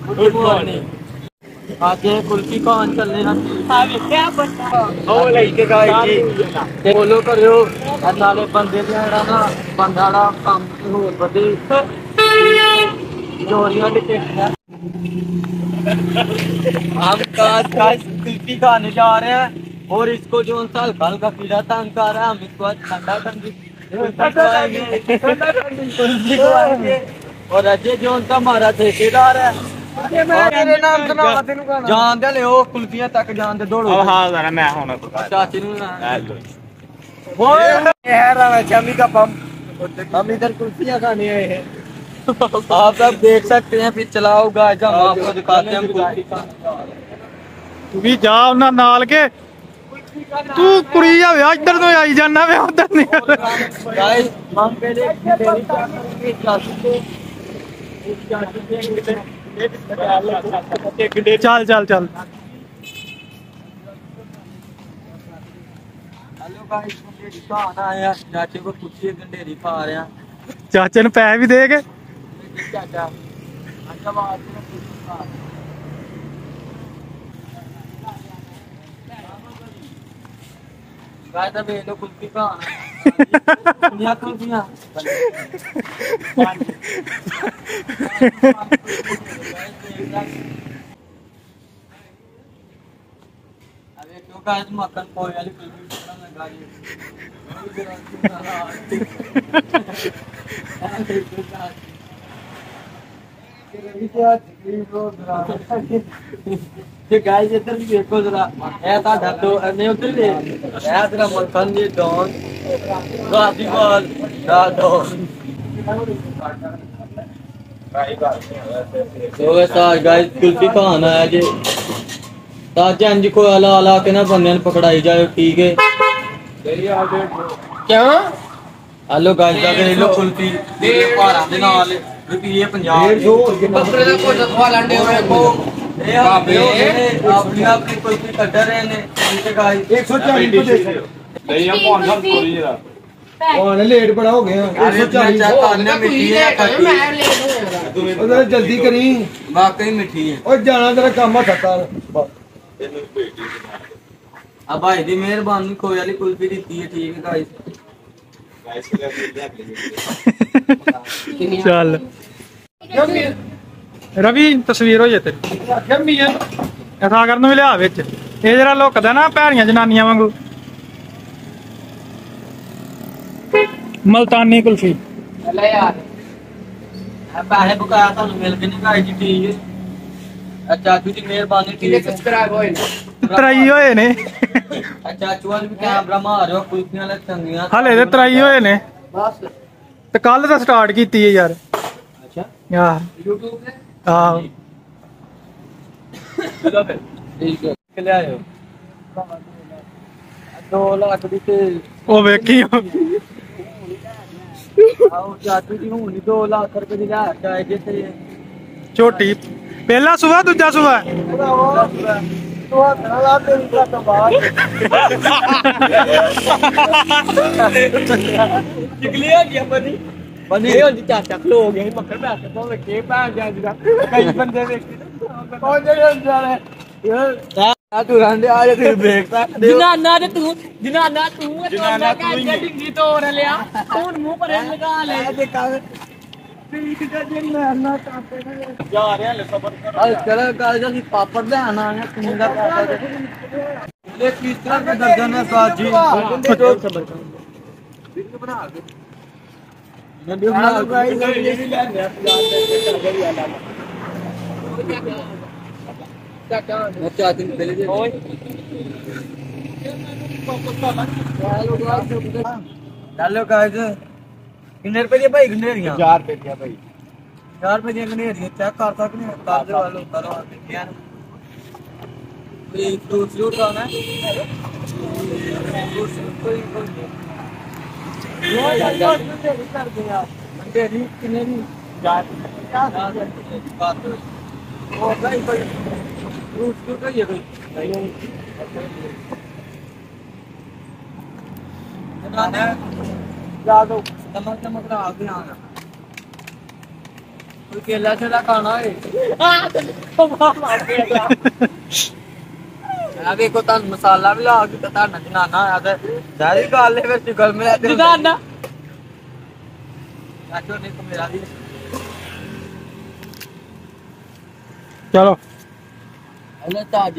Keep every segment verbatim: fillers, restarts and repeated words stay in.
Good morning. आगे कुल्फी खान चलने हैं। क्या बता ओ लेके गाइस जी फॉलो करियो नाले बंदे जेड़ा ना बंदा दा काम होर बदे जोरियां टिकटियां हम काज काज कुल्फी खाने जा रहे हैं और इसको जो सा हल्का हल्का पीला तंग कर रहा है हम इसको आज ठंडा ठंडी कुल्फी खवाएंगे और अजय जो उनका हमारा ठेकेदार है मेरे नाम सुना तेन जान दे लियो कुल्फियां तक जान दे दौड़ो हाँ जरा मैं हुन चाची नु वो है राणा चामी का पंप हम इधर कुल्फियां खाने आए हैं आप सब देख सकते हैं फिर चलाओ गाइस हम आपको दिखाते हैं कुल्फी तू भी जा उन्हां नाल के तू कुड़ी जावे इधर तो आई जाना वे उधर नहीं गाइस हम पहले डेरी के चाची को चाची के चल चल चल हेलो गाइस डेरी का आना है चाची को कुछ गंडेरी खा रहे हैं चाचे ने पैसे भी दे के चाचा अच्छा बात है गाइस अब ये लो कुल्फी का आना दुनिया कुल्फियां अबे क्यों गाइस मक्खन पोए वाली कुल्फी बड़ा लगा ये गाइस इधर भी देखो जरा ए ताड़ा तो नहीं उधर ले ए तेरा मक्खन जी डॉन गाजीवाल दा डॉन तो ऐसा गाइस कुल्फी खाना है जी ताजा अंज को अला अला के ना बंदे ने पकड़ाई जाए ठीक है क्या हेलो गाइस अगर लो कुल्फी भारा दे नाल रुपये पंजाब बकरे दा कोट खवा लांडे होए को ए आपे अपनी अपनी कुल्फी कट रहे ने ठीक है गाइस एक सौ चालीस को दे नहीं हम कौन सा कोरी जरा कौन लेट बड़ा हो गया एक सौ चालीस खाने मिठी है खट्टी उधर जल्दी करी वाकई मिठी है और जाना तेरा काम ठक्का अब भाई दी मेहरबानी खोए वाली कुल्फी दी है ठीक है गाइस चल रवि तस्वीर हो जाए तेरी ऐसा करन भी लिया विच ये जरा लुकदा ना भैड़ियां जनानियां वांगू मल्तानी कुल्फी यार पैसे बकाया थानू मिल के नहीं गाइस जी ठीक है चाचू जी मेहरबानी ठीक है सब्सक्राइब होए त्राई होए ने चाचू वाल भी कैमरा मारो कुल्फियां ले चंगियां हाले ते त्राई होए ने बस ते कल तो स्टार्ट कीती है यार अच्छा यार YouTube पे हां चलो फिर ठीक है ले आयो दो लाख दी ते ओ वेखी आओ चाचू जी हुन दो लाख रुपए दी ला जाए ते छोटी पहला सुबह दूजा सुबह तो धड़ा तेरी का कमाल निकलिया गया बनी बनी हो जी चाचा खलो हो गया मक्खन बैठ के तो के पैर जा जी कई बंदे देखे कौन जे जा रहे आ तू रंदे आ जे देखता जनाना ते तू जनाना तू जनाना का डिंगी तोड़ लिया हुन मुंह पर लगा ले देखा जा रहे हैं सबर कर चलो गाइस जी पापड़ ले आना है कुंदा पापड़ ले किस तरह का दर्जन है साथ जी सबर कर वीडियो बना के वीडियो बना गाइस ये क्या क्या क्या दिन पहले दे हेलो गाइस कितने रुपए दी भाई गंडेरियां चार रुपए दी भाई चार रुपए दी गंडेरियां चेक कर सकते हैं कर दे वालों करो देखिए ये फ्रूट फ्रूट का ना फ्रूट कोई कोई ये यार कर दे यार गंडेरी कितने दी चार बात ओ भाई भाई फ्रूट फ्रूट का ये भाई ना जा दो चमक चमक रहा आगे आना केला छड़ा खाना है मैं देखो तान मसाला भी ला के तान जनाना आया ते जारी गल है फिर गल में जनाना चाचो ने तो मेरा भी चलो हेलो ताजी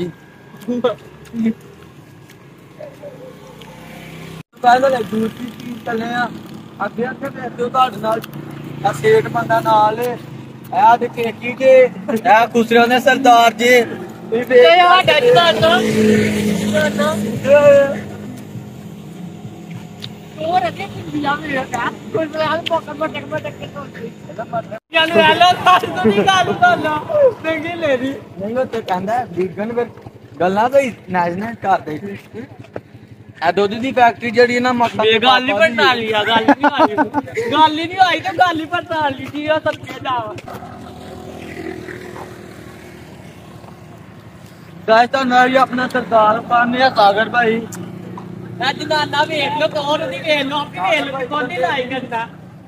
ਪਹਿਲਾਂ ਲੈ ਦੂਸਰੀ ਚੀਜ਼ ਚੱਲੇ ਆ ਅੱਗੇ ਅੱਗੇ ਵੇਖਦੇ ਹੋ ਤੁਹਾਡੇ ਨਾਲ ਆ ਸੇਠ ਬੰਦਾ ਨਾਲ ਆ ਦੇ ਕੇਕੀ ਜੇ ਆ ਖੁਸਰਿਆਂ ਦੇ ਸਰਦਾਰ ਜੀ ਤੁਸੀਂ ਵੇਖ ਇਹ ਆ ਡੈਡੀ ਦਾ ਨਾ ਹੋਰ ਅੱਗੇ ਪਿੰਡੀਆਂ ਮੇਰੇ ਕਾ ਖੁਸਰਿਆਂ ਦੇ ਪੋਕਰ ਮਟਕ ਮਟਕ ਕੇ ਤੋੜਦੇ ਜਾਨ ਵਾਲਾ ਸਾਥ ਤੋਂ ਨਹੀਂ ਗੱਲ ਕਰਨਾ ਚੰਗੀ ਲੈਦੀ ਨਹੀਂ ਉਹ ਤੇ ਕਹਿੰਦਾ ਵੀਗਨ ਫਿਰ ਗੱਲਾਂ ਤਾਂ ਨੈਸ਼ਨਲ ਕਰਦੇ ਆ ਦੁੱਧ ਦੀ ਫੈਕਟਰੀ ਜਿਹੜੀ ਨਾ ਮੱਖਣ ਦੀ ਗੱਲ ਨਹੀਂ ਪੜਤਾ ਲਈ ਆ ਗੱਲ ਨਹੀਂ ਆਈ ਗੱਲ ਹੀ ਨਹੀਂ ਆਈ ਤੇ ਗੱਲ ਹੀ ਪੜਤਾ ਲਈ ਕੀ ਆ ਸੱਚੇ ਜਾਵਾ ਗਾਇਸ ਤਾਂ ਨਾ ਹੀ ਆਪਣਾ ਸਰਦਾਰ ਪਾਣੇ ਆ ਸਾਗਰ ਭਾਈ ਅੱਜ ਨਾ ਨਾ ਵੇਖ ਲੋ ਕੌਣ ਨਹੀਂ ਵੇਖ ਲੋ ਆਪੀ ਵੇਖ ਲੋ ਕੌਣ ਨਹੀਂ ਲਾਈ ਕਰਦਾ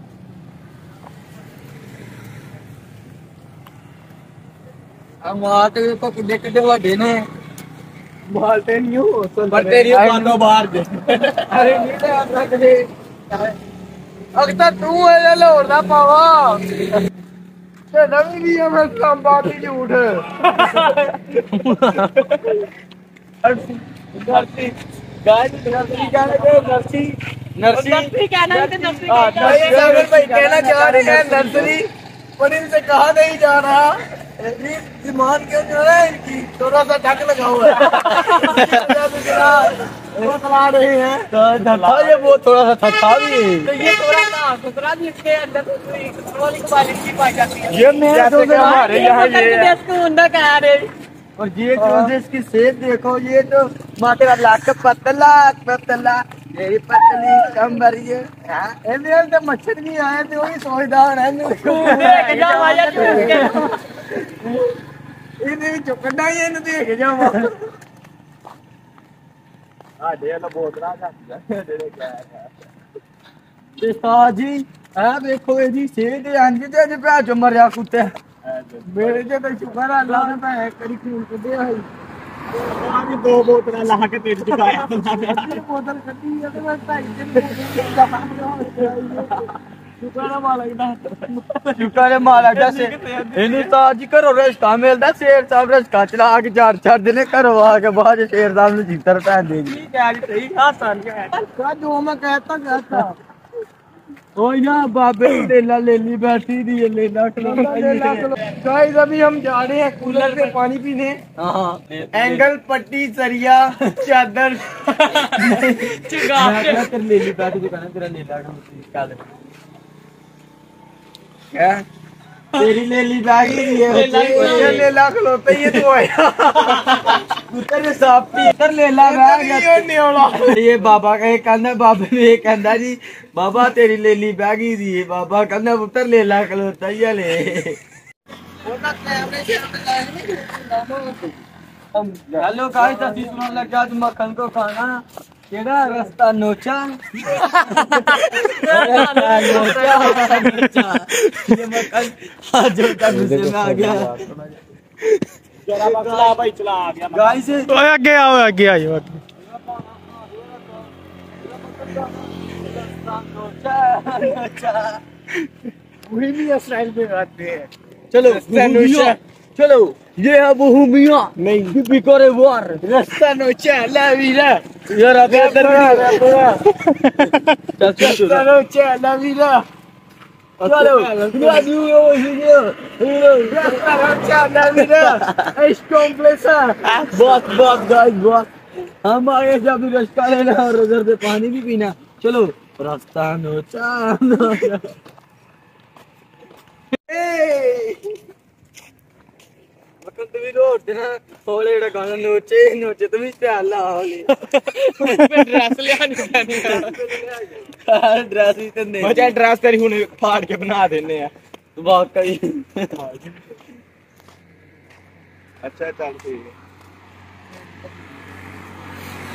ਆ ਮਾਤੇ ਕੋ ਕਿੱਡੇ ਕਿੱਡੇ ਵੱਡੇ ਨੇ बालते नहीं हो बटे नहीं बातों बाहर दे अरे नीचे आप रख दे अगर तू है ये लोड़दा पावा ते नवी भी है मैं काम बात ही झूठ नर्सी गाइस नर्सी कहने के नर्सी नर्सी नर्सी कहना है नर्सी हां ये सागर भाई कहना चाह रहे हैं नर्सरी पर इनसे कहा नहीं जा रहा ईमान क्यों जो है इनकी थोड़ा सा ढक लगा हुआ है वो चला रहे हैं तो ये वो थोड़ा सा थका भी है तो ये थोड़ा सा सुतरा भी इसके अंदर वाली क्वालिटी पाई जाती है ये मैं जो हमारे यहाँ ये इसको अंदर कह रहे और ये जो इसकी सेहत देखो ये तो माशाल्लाह लाख पतला पतला मेरी पतली कमर ये हां एने तो मच्छर नहीं आए तो वही सोचदा है देख जा आया इन्हें चुकना ही इन्हें देख जा आ दे ना बोतला जाती है क्या ते साजी आ देखो ये जी सेहत अंज ते अज भै जो मरिया कुत्ते मेरे जे तो शुक्र अल्लाह ने भै करी खून कढे है आज दो बोतल ला के पेट चुकाया बोतल कटी है तो मैं ढाई दिन शुक्र मालिक दा शुक्र मालिक दा से इन्हें तो आज घरों रिश्ता मिलता शेर साहब रिश्ता चला के चार चार दिन घरों आके बाद शेर साहब ने जीतर भैन दे दी सही हासन का जो मैं कहता कहता ओ या बाबे लेला लेली बैठी दी है लेला लेला गाइस अभी हम जा रहे हैं कूलर से पानी पीने हां एंगल पट्टी सरिया चादर चुगा के लेली बैठी दुकान तेरा लेला का क्या तेरी लेली बैगी दी है ये लेला खलोता ये तो आया उतर साफ पी उतर लेला बैग ये नेवला ये बाबा का कहना बाबे ने कहना जी बाबा तेरी लेली बैगी दी है बाबा कहना उतर लेला खलोता ये ले ओना कैमरे से हेलो गाइस असि सुनन लग जा मक्खन को खाना केड़ा रास्ता नोचा नोचा ये मक्खन आज जो का गुस्से में आ गया जरा बकला भाई चला आ गया गाइस ओए आगे आओ आगे आइयो आगे वही भी स्टाइल में गाते हैं चलो नोचा चलो ये है बहु मियां नहीं भी करे वार रास्ता नोचा ला वीरा यार अब इधर भी चल रास्ता नोचा ला वीरा चलो ये दियो ये रास्ता नोचा ला वीरा इस कॉम्प्लेक्स बहुत बहुत गाइस बहुत हम आए जब रास्ता लेना और उधर से पानी भी पीना चलो रास्ता नोचा तुम रोड देना होले एड़ा गाना नोचे नोचे तुम ध्यान ला होले ड्रेस ले आनी पैनी यार ड्रेस ही तो नहीं मजा ड्रेस तेरी हुन फाड़ के बना देने हैं वाकई अच्छा चल ठीक है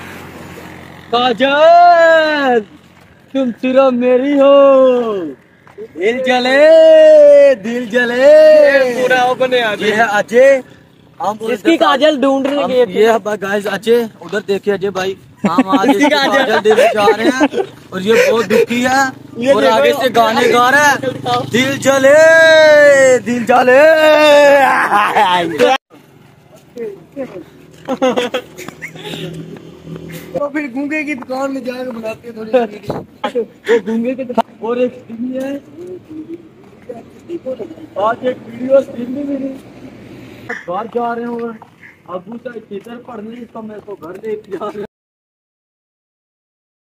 काजल तुम सिर्फ मेरी हो दिल जले दिल जले पूरा बने ये है अजय। हम इसकी काजल ढूंढ रहे हम हैं ये है गाइस अजय, उधर देखिए अजय भाई, हम आज इसकी काजल देने जा रहे हैं और ये बहुत दुखी है और आगे से गाने गा रहा है, दिल जले दिल जले। तो फिर गूंगे की दुकान में जाकर बनाते हैं थोड़ी वो गूंगे के और एक टीवी है, आज एक वीडियो स्ट्रीम भी मिली। घर जा रहे हो अबू से टीचर पढ़ने, तो मैं तो घर लेके जा रहे